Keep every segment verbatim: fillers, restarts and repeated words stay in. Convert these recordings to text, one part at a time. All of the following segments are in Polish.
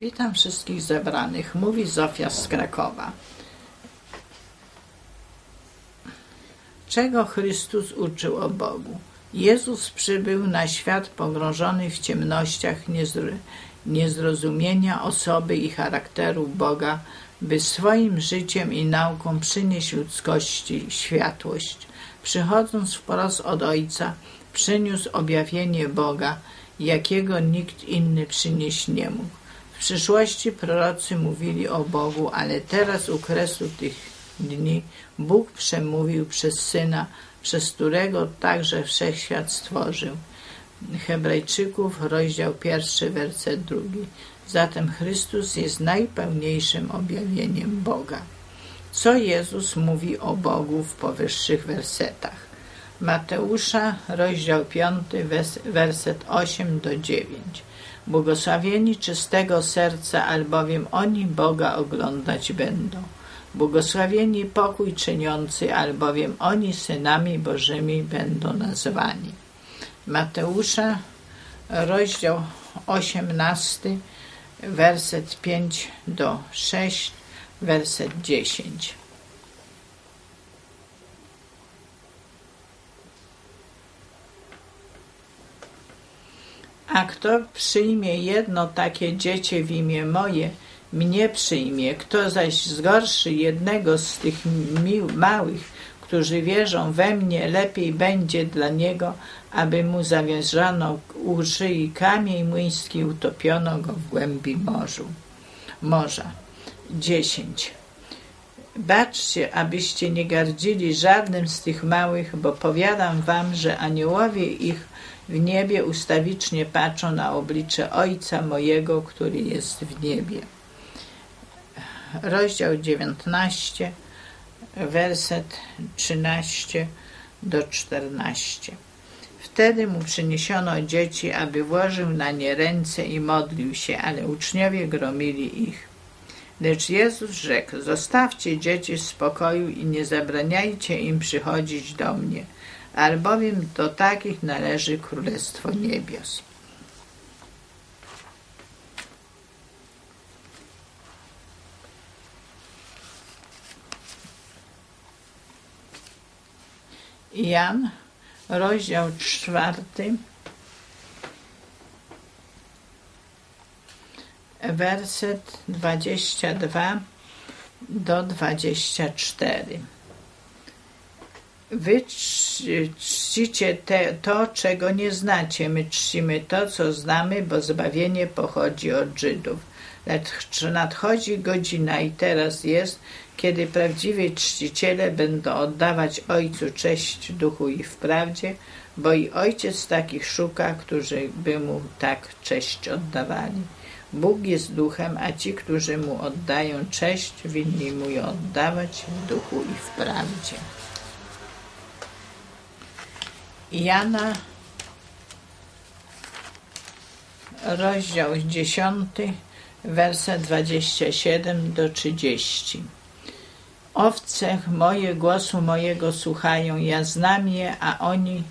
Witam wszystkich zebranych, mówi Zofia z Krakowa. Czego Chrystus uczył o Bogu? Jezus przybył na świat pogrążony w ciemnościach niezro- niezrozumienia osoby i charakteru Boga, by swoim życiem i nauką przynieść ludzkości światłość. Przychodząc wprost od Ojca, przyniósł objawienie Boga, jakiego nikt inny przynieść nie mógł. W przyszłości prorocy mówili o Bogu, ale teraz u kresu tych dni Bóg przemówił przez Syna, przez którego także wszechświat stworzył. Hebrajczyków, rozdział pierwszy, werset drugi. Zatem Chrystus jest najpełniejszym objawieniem Boga. Co Jezus mówi o Bogu w powyższych wersetach? Mateusza, rozdział piąty, werset osiem do dziewięć. Błogosławieni czystego serca, albowiem oni Boga oglądać będą. Błogosławieni pokój czyniący, albowiem oni synami Bożymi będą nazwani. Mateusza, rozdział osiemnasty, werset pięć do szóstego, werset dziesięć. A kto przyjmie jedno takie dziecię w imię moje, mnie przyjmie. Kto zaś zgorszy jednego z tych mi- małych, którzy wierzą we mnie, lepiej będzie dla niego, aby mu zawiązano u szyi kamień młyński i utopiono go w głębi morzu. morza. dziesięć. Baczcie, abyście nie gardzili żadnym z tych małych, bo powiadam wam, że aniołowie ich w niebie ustawicznie patrzą na oblicze Ojca mojego, który jest w niebie. Rozdział dziewiętnasty, werset trzynasty do czternastego. Wtedy mu przyniesiono dzieci, aby włożył na nie ręce i modlił się, ale uczniowie gromili ich. Lecz Jezus rzekł: zostawcie dzieci w spokoju i nie zabraniajcie im przychodzić do mnie, albowiem do takich należy Królestwo Niebios. Jan, rozdział czwarty, werset dwudziesty drugi do dwudziestego czwartego. Wy czcicie te, to, czego nie znacie. My czcimy to, co znamy, bo zbawienie pochodzi od Żydów. Lecz nadchodzi godzina i teraz jest, kiedy prawdziwi czciciele będą oddawać Ojcu cześć w duchu i w prawdzie, bo i Ojciec takich szuka, którzy by Mu tak cześć oddawali. Bóg jest duchem, a ci, którzy Mu oddają cześć, winni Mu ją oddawać w duchu i w prawdzie. Jana, rozdział dziesiąty, werset dwudziesty siódmy do trzydziestego. Owce moje głosu mojego słuchają, ja znam je, a oni,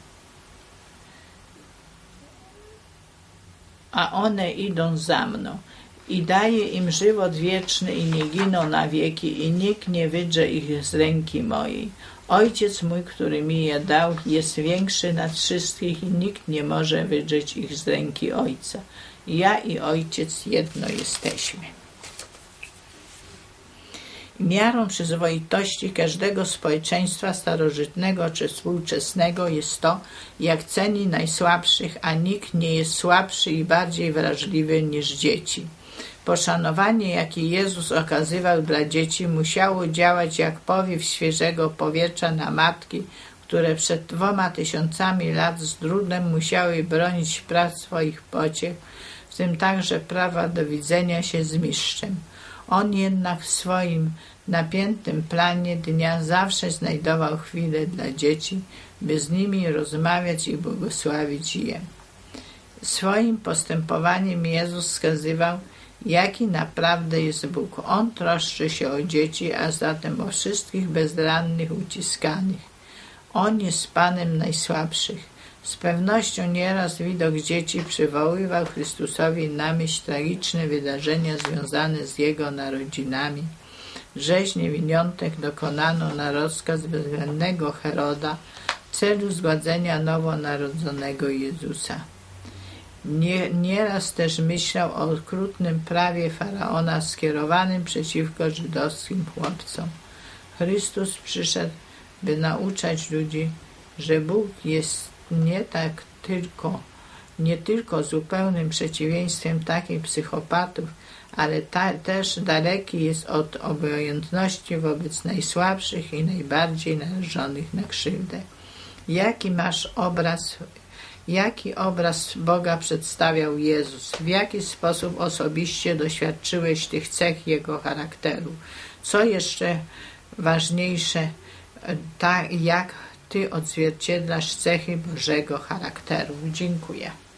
a one idą za mną. I daję im żywot wieczny i nie giną na wieki i nikt nie wydrze ich z ręki mojej. Ojciec mój, który mi je dał, jest większy nad wszystkich i nikt nie może wydrzeć ich z ręki Ojca. Ja i Ojciec jedno jesteśmy. Miarą przyzwoitości każdego społeczeństwa starożytnego czy współczesnego jest to, jak ceni najsłabszych, a nikt nie jest słabszy i bardziej wrażliwy niż dzieci. Poszanowanie, jakie Jezus okazywał dla dzieci, musiało działać jak powiew świeżego powietrza na matki, które przed dwoma tysiącami lat z trudem musiały bronić praw swoich pociech, w tym także prawa do widzenia się z mistrzem. On jednak w swoim napiętym planie dnia zawsze znajdował chwilę dla dzieci, by z nimi rozmawiać i błogosławić je. Swoim postępowaniem Jezus wskazywał, jaki naprawdę jest Bóg. On troszczy się o dzieci, a zatem o wszystkich bezrannych, uciskanych. On jest Panem najsłabszych. Z pewnością nieraz widok dzieci przywoływał Chrystusowi na myśl tragiczne wydarzenia związane z Jego narodzinami. Rzeź niewiniątek dokonano na rozkaz bezwzględnego Heroda w celu zgładzenia nowonarodzonego Jezusa. Nie, nieraz też myślał o okrutnym prawie Faraona skierowanym przeciwko żydowskim chłopcom. Chrystus przyszedł, by nauczać ludzi, że Bóg jest nie tak tylko, nie tylko zupełnym przeciwieństwem takich psychopatów, ale ta, też daleki jest od obojętności wobec najsłabszych i najbardziej narażonych na krzywdę. Jaki masz obraz, jaki obraz Boga przedstawiał Jezus? W jaki sposób osobiście doświadczyłeś tych cech Jego charakteru? Co jeszcze ważniejsze, tak jak Ty odzwierciedlasz cechy Bożego charakteru? Dziękuję.